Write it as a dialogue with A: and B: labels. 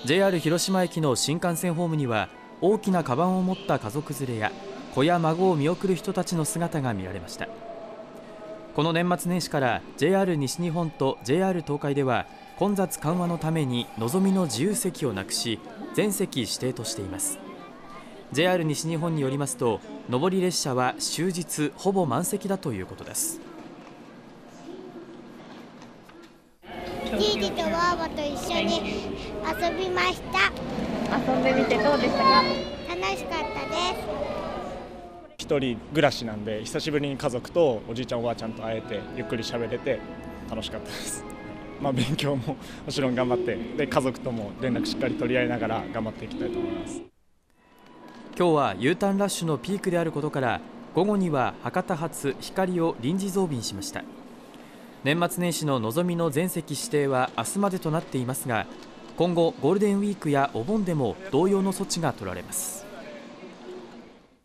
A: JR 広島駅の新幹線ホームには大きなカバンを持った家族連れや子や孫を見送る人たちの姿が見られました。この年末年始から JR 西日本と JR 東海では混雑緩和のためにのぞみの自由席をなくし全席指定としています。 JR 西日本によりますと上り列車は終日ほぼ満席だということです。
B: じいじとばあばと一緒に遊びました。
C: 遊んでみてどうでしたか？
B: 楽しかったです。
D: 一人暮らしなんで久しぶりに家族とおじいちゃんおばあちゃんと会えてゆっくり喋れて楽しかったです。勉強ももちろん頑張ってで家族とも連絡しっかり取り合いながら頑張っていきたいと思います。
A: 今日は U ターンラッシュのピークであることから午後には博多発ひかりを臨時増便しました。年末年始ののぞみの全席指定は明日までとなっていますが、今後ゴールデンウィークやお盆でも同様の措置が取られます。